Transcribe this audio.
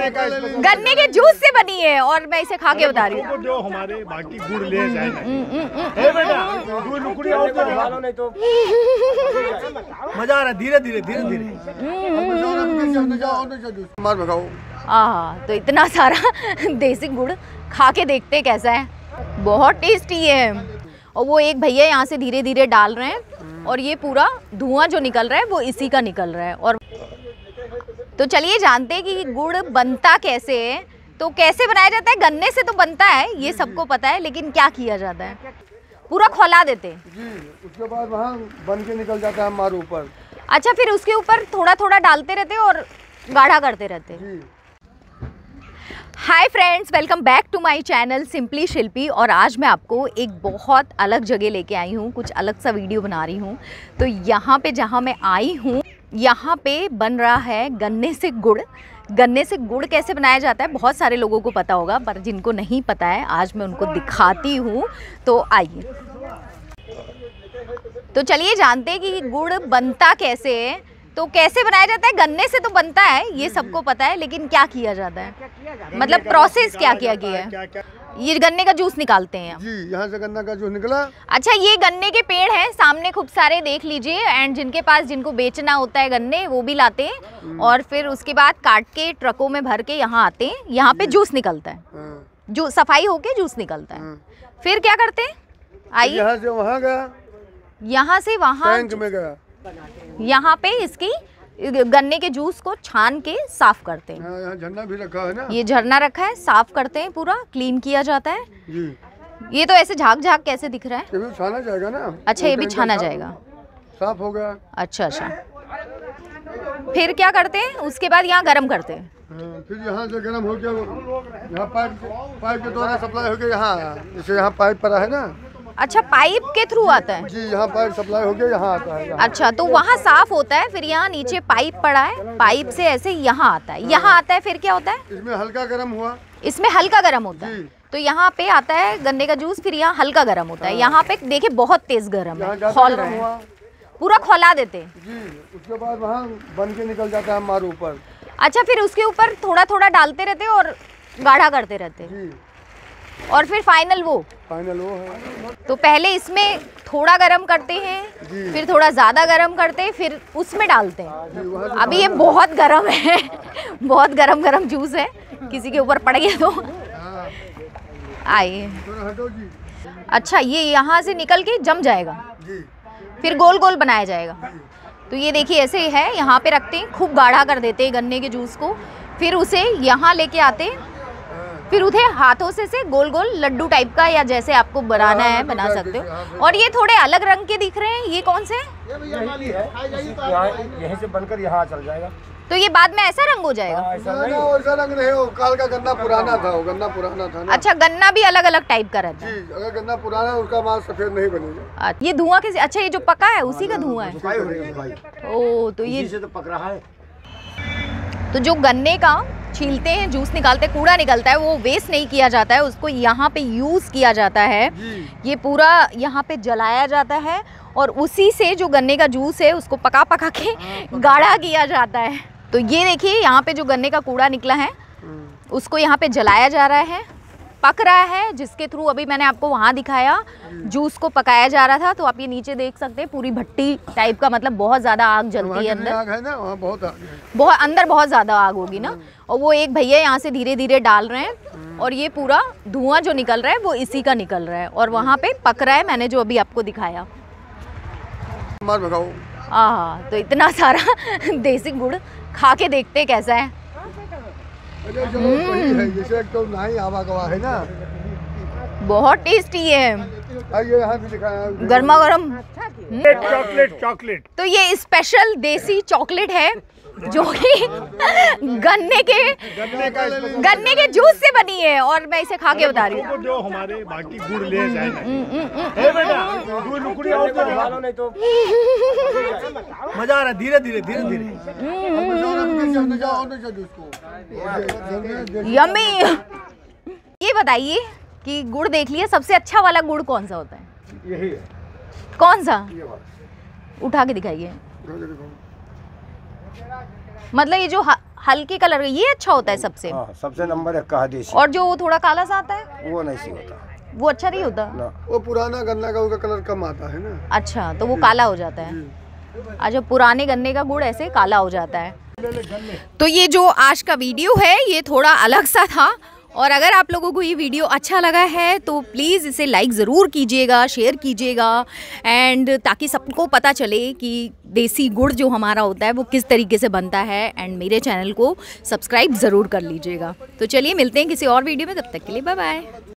गन्ने के जूस से बनी है और मैं इसे खा के बता रही हूँ। जो हमारे बाकी गुड़ ले जाए तो मजा आ रहा है। धीरे धीरे धीरे धीरे मार भगाओ। तो इतना सारा देसी गुड़ खा के देखते कैसा है। बहुत टेस्टी है। और वो एक भैया यहाँ से धीरे धीरे डाल रहे हैं और ये पूरा धुआं जो निकल रहा है वो इसी का निकल रहा है। और तो चलिए जानते हैं कि गुड़ बनता कैसे है। तो कैसे बनाया जाता है, गन्ने से तो बनता है ये सबको पता है, लेकिन क्या किया जाता है, पूरा खौला देते हैं जी। उसके बाद वहाँ बन के निकल जाता है हमारे ऊपर। अच्छा, फिर उसके ऊपर थोड़ा थोड़ा डालते रहते और गाढ़ा करते रहते। Hi friends, welcome back to my channel simply Shilpi. और आज मैं आपको एक बहुत अलग जगह लेके आई हूँ, कुछ अलग सा वीडियो बना रही हूँ। तो यहाँ पे जहाँ मैं आई हूँ यहाँ पे बन रहा है गन्ने से गुड़। गन्ने से गुड़ कैसे बनाया जाता है बहुत सारे लोगों को पता होगा, पर जिनको नहीं पता है आज मैं उनको दिखाती हूँ। तो आइए, तो चलिए जानते हैं कि गुड़ बनता कैसे है। तो कैसे बनाया जाता है, गन्ने से तो बनता है ये सबको पता है, लेकिन क्या किया जाता है, मतलब प्रोसेस क्या किया गया है। ये गन्ने का जूस निकालते हैं जी, यहाँ से गन्ना का जूस निकला। अच्छा, ये गन्ने के पेड़ हैं सामने खूब सारे, देख लीजिए। एंड जिनके पास, जिनको बेचना होता है गन्ने, वो भी लाते हैं और फिर उसके बाद काट के ट्रकों में भर के यहाँ आते हैं। यहाँ पे जूस निकलता है, जो सफाई होके जूस निकलता है। फिर क्या करते हैं, आइए। यहाँ से वहाँ गया, यहाँ से वहाँ टैंक में गया। यहाँ पे इसकी गन्ने के जूस को छान के साफ करते हैं। यहाँ झरना भी रखा है ना, ये झरना रखा है, साफ करते हैं, पूरा क्लीन किया जाता है जी। ये तो ऐसे झाग झाग कैसे दिख रहा है, ये भी छाना जाएगा ना। अच्छा, ये भी छाना जाएगा, साफ हो गया। अच्छा अच्छा। फिर क्या करते हैं, उसके बाद यहाँ गर्म करते हैं। फिर यहाँ से गर्म हो गया, यहाँ पाइप के द्वारा सप्लाई हो गया। यहाँ जैसे यहाँ पाइप पड़ा है ना। अच्छा, पाइप के थ्रू आता है जी, यहाँ पाइप सप्लाई हो गया, यहाँ आता है। अच्छा, तो वहाँ साफ होता है, फिर यहाँ नीचे पाइप पड़ा है, पाइप से ऐसे यहाँ आता है, यहाँ आता है। फिर क्या होता है, इसमें हल्का गर्म हुआ, इसमें हल्का गर्म होता है। तो यहाँ पे आता है गन्ने का जूस, फिर यहाँ हल्का गर्म होता है। यहाँ पे देखिए बहुत तेज गर्म है, खौल रहा है, पूरा खौला देते हैं जी। उसके बाद वहाँ बन के निकल जाता है हमारे ऊपर। अच्छा, फिर उसके ऊपर थोड़ा थोड़ा डालते रहते और गाढ़ा करते रहते और फिर फाइनल वो है। तो पहले इसमें थोड़ा गरम करते हैं, फिर थोड़ा ज़्यादा गरम करते हैं, फिर उसमें डालते हैं। अभी ये बहुत गरम है बहुत गरम गरम जूस है, किसी के ऊपर पड़ गया तो आइए। अच्छा, ये यहाँ से निकल के जम जाएगा, फिर गोल गोल बनाया जाएगा। तो ये देखिए ऐसे है, यहाँ पे रखते हैं, खूब गाढ़ा कर देते हैं गन्ने के जूस को। फिर उसे यहाँ लेके आते हैं, फिर उसे हाथों से गोल गोल लड्डू टाइप का, या जैसे आपको बनाना है बना सकते हो। और ये थोड़े अलग रंग के दिख रहे हैं, ये कौन से हैं? यहीं से बनकर यहाँ चल जाएगा। तो ये बाद में ऐसा रंग हो जाएगा? ऐसा रंग नहीं, वो काल का गन्ना पुराना था, वो गन्ना पुराना था ना। अच्छा, गन्ना भी अलग अलग टाइप का रहता है जी। अगर गन्ना पुराना है उसका माल सफेद नहीं बनेगा। ये धुआं कैसे, अच्छा ये जो पका है उसी का धुआं है। ओ, तो ये तो पक रहा है। तो जो गन्ने का छीलते हैं, जूस निकालते हैं, कूड़ा निकलता है, वो वेस्ट नहीं किया जाता है, उसको यहाँ पे यूज़ किया जाता है। ये पूरा यहाँ पे जलाया जाता है और उसी से जो गन्ने का जूस है उसको पका पका के गाढ़ा किया जाता है। तो ये देखिए यहाँ पे जो गन्ने का कूड़ा निकला है उसको यहाँ पे जलाया जा रहा है, पक रहा है, जिसके थ्रू अभी मैंने आपको वहाँ दिखाया जूस को पकाया जा रहा था। तो आप ये नीचे देख सकते हैं, पूरी भट्टी टाइप का, मतलब बहुत ज़्यादा आग जलती है अंदर, आग है ना वहाँ, बहुत आग है, बहुत अंदर बहुत ज़्यादा आग होगी ना। और वो एक भैया यहाँ से धीरे धीरे डाल रहे हैं और ये पूरा धुआं जो निकल रहा है वो इसी का निकल रहा है और वहाँ पे पक रहा है, मैंने जो अभी आपको दिखाया। मार भगाओ। तो इतना सारा देसी गुड़ खा के देखते कैसा है। जैसे तो नहीं आवा गवा है ना, बहुत टेस्टी है, यहाँ भी दिखाया, गर्मा गर्म चॉकलेट। तो ये स्पेशल देसी चॉकलेट है जो कि गन्ने के जूस से बनी है और मैं इसे खा के बता रही हूँ। जो हमारे बाकी गुड़ ले जाए तो मजा आ रहा है। धीरे धीरे धीरे धीरे यम्मी। ये बताइए कि गुड़ देख लिया, सबसे अच्छा वाला गुड़ कौन सा होता है? यही है। कौन सा? उठा के दिखाइए। मतलब ये जो हल्के कलर का, ये अच्छा होता है सबसे। हाँ, सबसे नंबर 1 का देसी। और जो थोड़ा काला सा आता है वो नहीं सी होता, वो अच्छा नहीं होता ना। वो पुराना गन्ना का उसका कलर कम आता है ना। अच्छा, तो वो काला हो जाता है। अच्छा, पुराने गन्ने का गुड़ ऐसे काला हो जाता है। तो ये जो आज का वीडियो है ये थोड़ा अलग सा था, और अगर आप लोगों को ये वीडियो अच्छा लगा है तो प्लीज़ इसे लाइक ज़रूर कीजिएगा, शेयर कीजिएगा, एंड ताकि सबको पता चले कि देसी गुड़ जो हमारा होता है वो किस तरीके से बनता है। एंड मेरे चैनल को सब्सक्राइब ज़रूर कर लीजिएगा। तो चलिए मिलते हैं किसी और वीडियो में, तब तक के लिए बाय बाय।